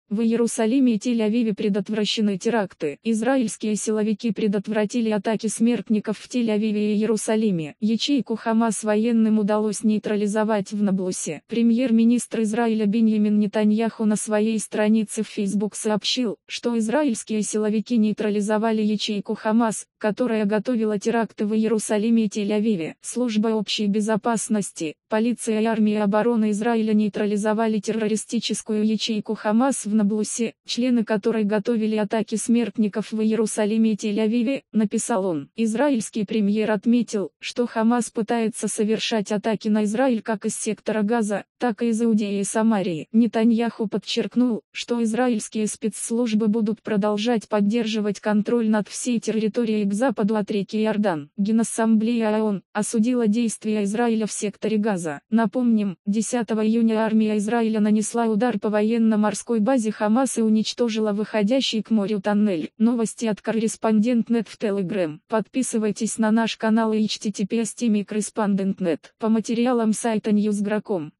В Иерусалиме и Тель-Авиве предотвращены теракты. Израильские силовики предотвратили атаки смертников в Тель-Авиве и Иерусалиме. Ячейку Хамас военным удалось нейтрализовать в Наблусе. Премьер-министр Израиля Биньямин Нетаньяху на своей странице в Facebook сообщил, что израильские силовики нейтрализовали ячейку Хамас, которая готовила теракты в Иерусалиме и Тель-Авиве. Служба общей безопасности, полиция и армия обороны Израиля нейтрализовали террористическую ячейку Хамас в Наблусе, члены которой готовили атаки смертников в Иерусалиме и Тель-Авиве, написал он. Израильский премьер отметил, что Хамас пытается совершать атаки на Израиль как из сектора Газа, так и из Иудеи и Самарии. Нетаньяху подчеркнул, что израильские спецслужбы будут продолжать поддерживать контроль над всей территорией к западу от реки Иордан. Генассамблея ООН осудила действия Израиля в секторе Газа. Напомним, 10 июня армия Израиля нанесла удар по военно-морской базе Хамас и уничтожила выходящий к морю тоннель. Новости от Корреспондент.нет в Telegram. Подписывайтесь на наш канал и https://correspondent.net. По материалам сайта Newsgro.com.